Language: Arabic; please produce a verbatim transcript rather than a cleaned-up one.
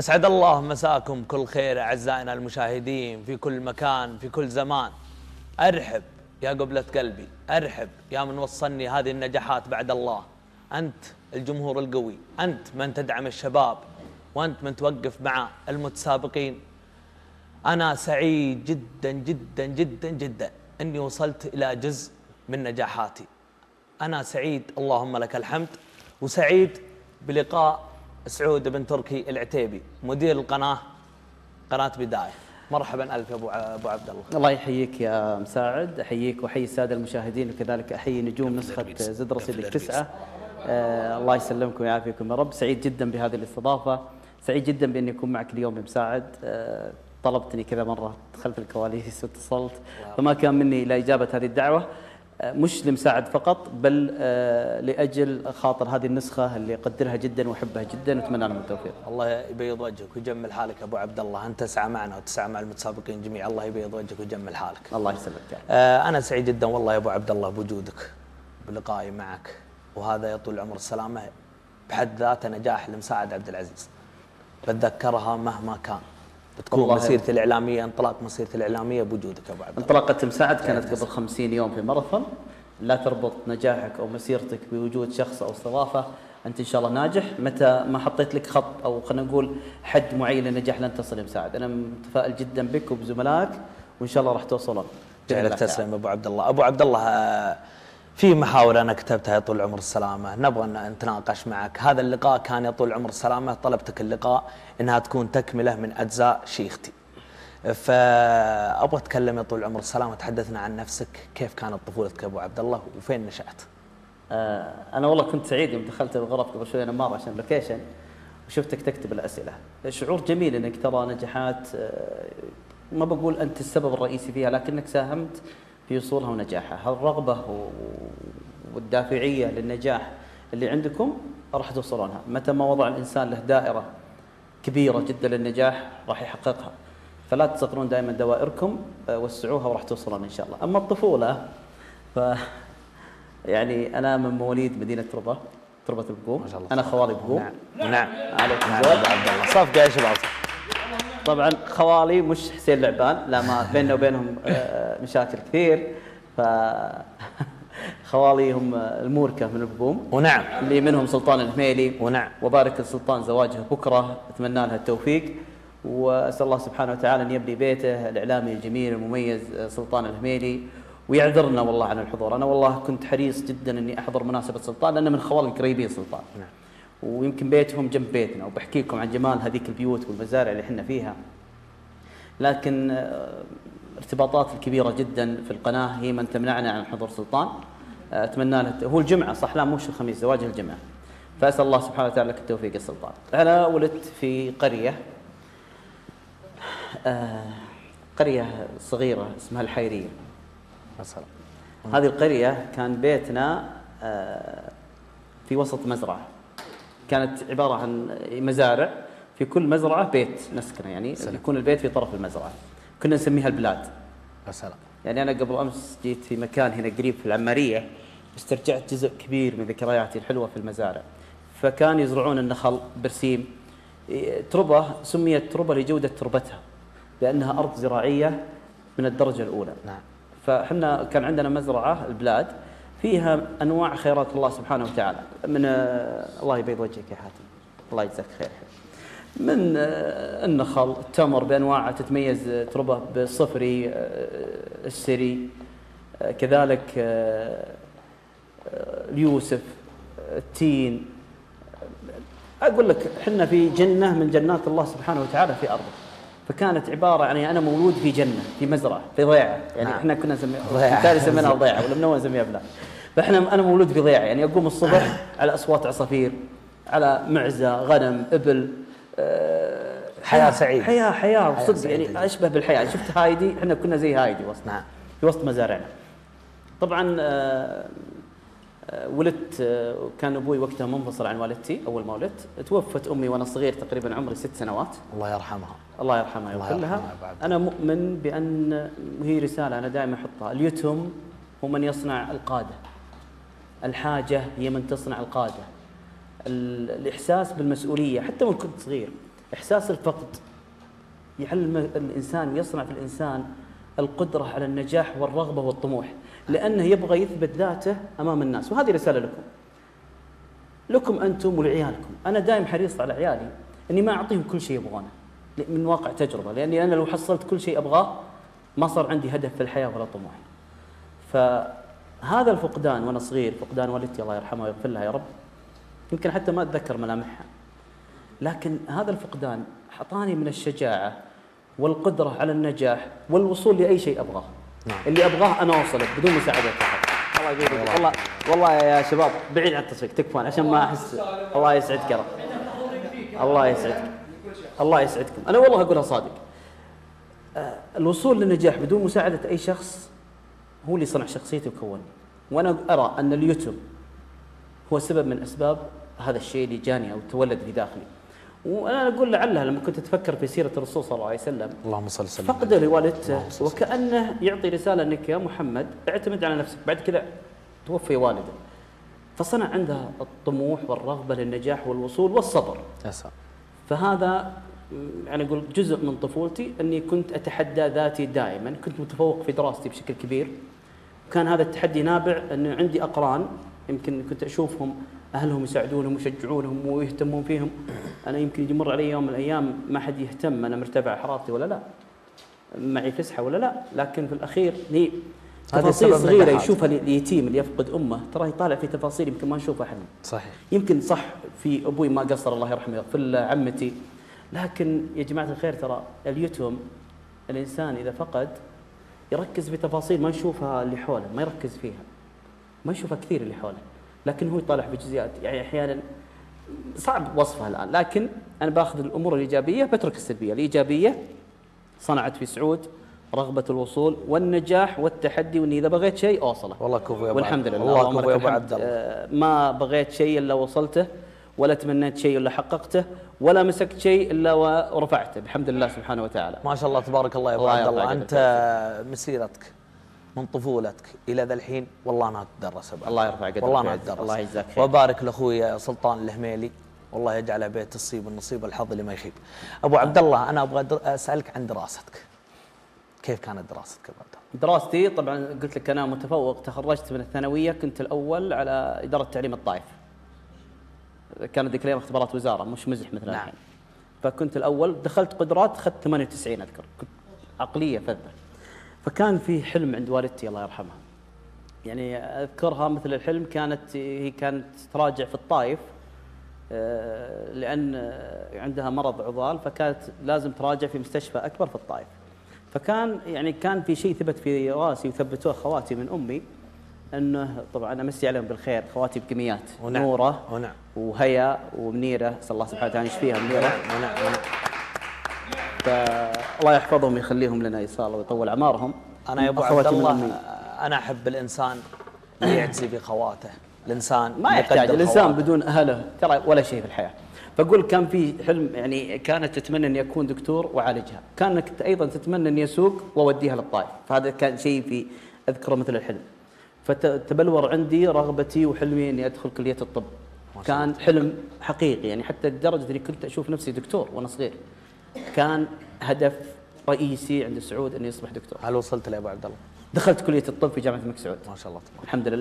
أسعد الله مساكم كل خير أعزائنا المشاهدين في كل مكان في كل زمان. أرحب يا قبلة قلبي، أرحب يا من وصلني هذه النجاحات بعد الله. أنت الجمهور القوي، أنت من تدعم الشباب، وأنت من توقف مع المتسابقين. أنا سعيد جدا جدا جدا جدا أني وصلت إلى جزء من نجاحاتي. أنا سعيد اللهم لك الحمد، وسعيد بلقاء سعود بن تركي العتيبي مدير القناة قناة بداية. مرحبا ألف يا أبو أبو عبد الله. الله يحييك يا مساعد، أحييك وأحيي السادة المشاهدين، وكذلك أحيي نجوم نسخة زد رصيدك تسعة. آه الله يسلمكم ويعافيكم يا رب. سعيد جدا بهذه الاستضافة، سعيد جدا بأني أكون معك اليوم يا مساعد. آه طلبتني كذا مرة خلف الكواليس واتصلت، فما كان مني إلا إجابة هذه الدعوة، مش لمساعد فقط بل آه لاجل خاطر هذه النسخه اللي اقدرها جدا واحبها جدا واتمنى لهم التوفيق. الله يبيض وجهك ويجمل حالك يا ابو عبد الله، انت تسعى معنا وتسعى مع المتسابقين جميعا، الله يبيض وجهك ويجمل حالك. الله يسلمك. آه انا سعيد جدا والله يا ابو عبد الله بوجودك بلقائي معك، وهذا يطول العمر السلامه بحد ذاته نجاح لمساعد عبد العزيز، بتذكرها مهما كان. بتكون مسيرتي الإعلامية، انطلاق مسيرتي الإعلامية بوجودك يا أبو عبد الله. انطلاقة مساعد كانت قبل خمسين يوم في ماراثون. لا تربط نجاحك أو مسيرتك بوجود شخص أو استضافة، أنت إن شاء الله ناجح. متى ما حطيت لك خط أو خلينا نقول حد معين للنجاح لن تصل يا مساعد. أنا متفائل جدا بك وبزملائك، وإن شاء الله راح توصلون. جعلك تسلم أبو عبد الله. أبو عبد الله، في محاور أنا كتبتها يا طول العمر السلامة، نبغى أن نتناقش معك. هذا اللقاء كان يا طول العمر السلامة، طلبتك اللقاء إنها تكون تكملة من أجزاء شيختي. فأبغى أتكلم يا طول العمر السلامة، تحدثنا عن نفسك، كيف كانت طفولتك يا أبو عبد الله وفين نشأت؟ آه أنا والله كنت سعيد يوم دخلت الغرف قبل شوي أنا مارة عشان لوكيشن وشفتك تكتب الأسئلة. شعور جميل إنك ترى نجاحات، آه ما بقول أنت السبب الرئيسي فيها، لكنك ساهمت في وصولها ونجاحها. الرغبة والدافعية للنجاح اللي عندكم راح توصلونها. متى ما وضع الإنسان له دائرة كبيرة جدا للنجاح راح يحققها، فلا تصغرون دائما دوائركم، وسعوها وراح توصلون إن شاء الله. أما الطفولة ف يعني أنا من مواليد مدينة تربة، تربة البقوم. أنا خوالي بقوم. نعم نعم. عليكم نعم عبد الله. صفقة يا شباب. طبعا خوالي مش حسين لعبان، لا، ما بيننا وبينهم مشاكل كثير. ف خوالي هم الموركة من البقوم، ونعم اللي منهم سلطان الهميلي، ونعم وبارك السلطان زواجها بكرة، أتمنى لها التوفيق، وأسأل الله سبحانه وتعالى أن يبني بيته الإعلامي الجميل المميز سلطان الهميلي، ويعذرنا والله عن الحضور. أنا والله كنت حريص جدا أني أحضر مناسبة سلطان، لأن من خوالي القريبين سلطان. نعم. ويمكن بيتهم جنب بيتنا، وبحكي لكم عن جمال هذيك البيوت والمزارع اللي احنا فيها. لكن ارتباطات الكبيرة جدا في القناة هي من تمنعنا عن حضور سلطان. أتمنى له هو الجمعة، صح؟ لا مش الخميس، زواجه الجمعة. فأسأل الله سبحانه وتعالى لك التوفيق يا سلطان. أنا ولدت في قرية آه قرية صغيرة اسمها الحيرية مثلا. هذه القرية كان بيتنا آه في وسط مزرعة، كانت عبارة عن مزارع، في كل مزرعة بيت نسكنه، يعني سلام. يكون البيت في طرف المزرعة، كنا نسميها البلاد. سلام. يعني أنا قبل أمس جيت في مكان هنا قريب في العمارية، استرجعت جزء كبير من ذكرياتي الحلوة في المزارع. فكان يزرعون النخل برسيم. تربة سميت تربة لجودة تربتها، لأنها أرض زراعية من الدرجة الأولى. نعم. فحنا كان عندنا مزرعة البلاد فيها أنواع خيرات الله سبحانه وتعالى، من الله يبيض وجهك يا حاتم، الله يجزاك خير، من النخل، التمر بأنواعه تتميز تربة بالصفري، السري، كذلك اليوسف، التين. أقول لك حنا في جنة من جنات الله سبحانه وتعالى في أرضه. فكانت عبارة يعني أنا مولود في جنة، في مزرعة، في ضيعة، يعني نعم. إحنا كنا نسميها بالتالي سميناها ضيعة، ولا منو نسميها بلا. فإحنا أنا مولود في ضيعة، يعني أقوم الصبح على أصوات عصافير، على معزة، غنم، إبل، أه حياة سعيدة، حياة حياة صدق، يعني أشبه بالحياة. شفت هايدي، إحنا كنا زي هايدي وسط نعم. في وسط مزارعنا. طبعا أه ولدت، كان أبوي وقتها منفصل عن والدتي أول ما ولدت. توفت أمي وأنا صغير تقريبا عمري ست سنوات. الله يرحمها. الله يرحمها ويغفر لها. أنا مؤمن بأن هي رسالة أنا دائما أحطها، اليتم هو من يصنع القادة، الحاجة هي من تصنع القادة، الإحساس بالمسؤولية حتى من كنت صغير. إحساس الفقد يعلم الإنسان، يصنع في الإنسان القدرة على النجاح والرغبة والطموح، لأنه يبغى يثبت ذاته أمام الناس. وهذه رسالة لكم لكم أنتم ولعيالكم. أنا دائم حريص على عيالي أني ما أعطيهم كل شيء يبغونه من واقع تجربة، لأني أنا لو حصلت كل شيء أبغاه ما صار عندي هدف في الحياة ولا طموح. فهذا الفقدان وأنا صغير، فقدان والدتي الله يرحمها ويغفر لها يا رب، يمكن حتى ما أتذكر ملامحها، لكن هذا الفقدان أعطاني من الشجاعة والقدرة على النجاح والوصول لأي شيء أبغاه. نعم. اللي أبغاه أنا أوصله بدون مساعدة أحد. الله يقول والله والله يا شباب بعيد عن التصفيق تكفون عشان ما أحس. الله يسعدك يا رب. الله يسعدك. الله يسعدكم. أنا والله أقولها صادق. آه الوصول للنجاح بدون مساعدة أي شخص هو اللي صنع شخصيتي وكوني. وأنا أرى أن اليوتيوب هو سبب من أسباب هذا الشيء اللي جاني أو تولد في داخلي. وانا اقول لعلها لما كنت اتفكر في سيره الرسول صلى الله عليه وسلم، اللهم صل وسلم، فقد لوالدته وكانه يعطي رساله انك يا محمد اعتمد على نفسك، بعد كذا توفي والده. فصنع عندها الطموح والرغبه للنجاح والوصول والصبر. يا سلام. فهذا يعني اقول جزء من طفولتي اني كنت اتحدى ذاتي دائما، كنت متفوق في دراستي بشكل كبير. كان هذا التحدي نابع انه عندي اقران يمكن كنت اشوفهم اهلهم يساعدونهم ويشجعونهم ويهتمون فيهم، انا يمكن يمر علي يوم من الايام ما حد يهتم انا مرتفع حرارتي ولا لا، معي فسحه ولا لا، لكن في الاخير هي تفاصيل صغيره يشوفها اليتيم اللي يفقد امه، ترى يطالع في تفاصيل يمكن ما نشوفها احنا. صحيح. يمكن صح في ابوي ما قصر الله يرحمه يغفر له، عمتي، لكن يا جماعه الخير ترى اليتم الانسان اذا فقد يركز في تفاصيل ما نشوفها اللي حوله، ما يركز فيها، ما يشوفها كثير اللي حوله، لكن هو يطالع في جزئيات يعني احيانا صعب وصفها الان. لكن انا باخذ الامور الايجابيه بترك السلبيه. الايجابيه صنعت في سعود رغبه الوصول والنجاح والتحدي، واني اذا بغيت شيء اوصله. والله كفو يا ابو والحمد لله. والله كفو يا ابو عبد الله. ما بغيت شيء الا وصلته، ولا تمنيت شيء الا حققته، ولا مسكت شيء الا ورفعته بحمد الله سبحانه وتعالى. ما شاء الله تبارك الله يا ابو عبد الله. انت مسيرتك من طفولتك الى ذا الحين والله انا اتدرس. الله يرفع قدرك. والله انا اتدرس. الله يجزاك خير. وبارك لاخوي سلطان الهميلي، والله يجعله بيت الصيب النصيب والحظ اللي ما يخيب. ابو عبد الله انا ابغى اسالك عن دراستك. كيف كانت دراستك يا ابو عبد الله؟ دراستي طبعا قلت لك انا متفوق، تخرجت من الثانويه كنت الاول على اداره تعليم الطائف. كانت ذيك الايام اختبارات وزاره مش مزح مثل الحين. نعم. فكنت الاول، دخلت قدرات اخذت ثمانية وتسعين اذكر، كنت عقليه فذه. فكان في حلم عند والدتي الله يرحمها، يعني اذكرها مثل الحلم، كانت هي كانت تراجع في الطائف لان عندها مرض عضال، فكانت لازم تراجع في مستشفى اكبر في الطائف. فكان يعني كان في شيء ثبت في راسي وثبتوه خواتي من امي، انه طبعا امسي عليهم بالخير، خواتي بكميات، ونعم. نوره ونعم. وهيا ومنيره، اسال الله سبحانه وتعالى يشفيها منيره. ونعم. ونعم. ونعم. فالله يحفظهم ويخليهم لنا يصال ويطول اعمارهم. انا يا ابو عبد الله انا احب الانسان اللي يعتزي بخواته، الانسان ما يحتاج الانسان بدون اهله ترى ولا شيء في الحياه. فاقول كان في حلم، يعني كانت تتمنى اني اكون دكتور واعالجها، كانت ايضا تتمنى اني اسوق واوديها للطائف، فهذا كان شيء في اذكره مثل الحلم. فتبلور عندي رغبتي وحلمي اني ادخل كليه الطب. كان حلم حقيقي، يعني حتى لدرجه اني كنت اشوف نفسي دكتور وانا صغير. كان هدف رئيسي عند سعود اني اصبح دكتور. هل وصلت له يا ابو عبد الله؟ دخلت كليه الطب في جامعه الملك سعود. ما شاء الله. الحمد لله.